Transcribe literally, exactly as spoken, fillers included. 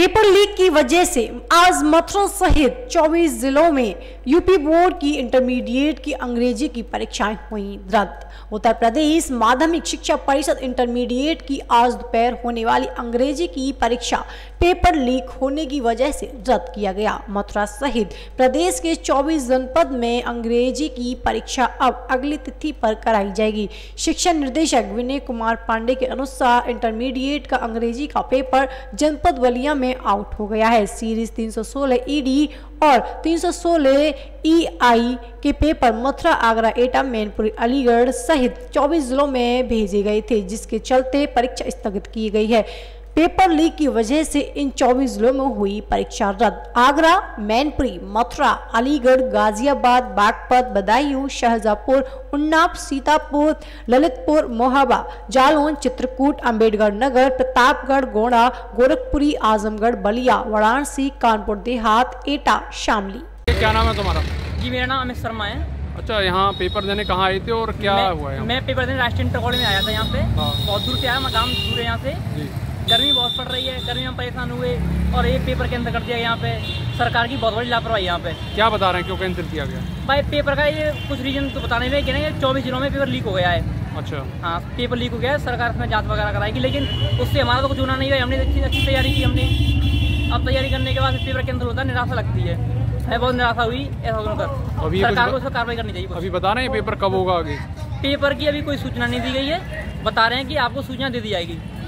Paper leak की वजह से आज मथुरा सहित चौबीस जिलों में यूपी बोर्ड की इंटरमीडिएट की अंग्रेजी की परीक्षाएं हुई रद्द। उत्तर प्रदेश माध्यमिक शिक्षा परिषद इंटरमीडिएट की आज दोपहर होने वाली अंग्रेजी की परीक्षा पेपर लीक होने की वजह से रद्द किया गया। मथुरा सहित प्रदेश के चौबीस जनपद में अंग्रेजी की परीक्षा अब अगली तिथि पर कराई जाएगी। शिक्षा निर्देशक विनय कुमार पांडे के अनुसार इंटरमीडिएट का अंग्रेजी का पेपर जनपद बलिया में आउट हो गया है। सीरीज तीन सौ सोलह ईडी और तीन सौ सोलह ईआई के पेपर मथुरा, आगरा, एटा, मैनपुरी, अलीगढ़ सहित चौबीस जिलों में भेजे गए थे, जिसके चलते परीक्षा स्थगित की गई है। पेपर लीक की वजह से इन चौबीस जिलों में हुई परीक्षा रद्द। आगरा, मैनपुरी, मथुरा, अलीगढ़, गाजियाबाद, बागपत, बदायूं, शाहजहांपुर, उन्नाव, सीतापुर, ललितपुर, मोहाबा, जालौन, चित्रकूट, अंबेडकर नगर, प्रतापगढ़, गोंडा, गोरखपुरी, आजमगढ़, बलिया, वाराणसी, कानपुर देहात, एटा, शामली। क्या नाम है तुम्हारा? जी मेरा नाम अमित शर्मा है। अच्छा, यहाँ पेपर देने कहाँ आए थे और क्या मैं, हुआ है? मैं पेपर देने राष्ट्रीय इंटर कॉलेज में आया था। यहाँ पे हाँ। बहुत दूर से आया, मैं गाँव दूर है यहाँ से। जी। गर्मी बहुत पड़ रही है, गर्मी में परेशान हुए और ये पेपर कैंसिल कर दिया। यहाँ पे सरकार की बहुत बड़ी लापरवाही। यहाँ पे क्या बता रहे हैं, क्यों कैंसिल किया गया? भाई पेपर का ये कुछ रीजन तो बताने में कि नहीं, चौबीस जिलों में पेपर लीक हो गया है। अच्छा। हाँ, पेपर लीक हो गया है, सरकार इसमें जांच वगैरह कराएगी, लेकिन उससे हमारा तो कुछ होना नहीं है। हमने अच्छी अच्छी तैयारी की हमने, अब तैयारी करने के बाद पेपर कैंसिल होता है, निराशा लगती है। है बहुत निराशा हुई ऐसा सुनकर। अभी सरकार को इस पर कार्रवाई करनी चाहिए। अभी बता रहे हैं पेपर कब होगा आगे? पेपर की अभी कोई सूचना नहीं दी गई है, बता रहे हैं कि आपको सूचना दे दी जाएगी।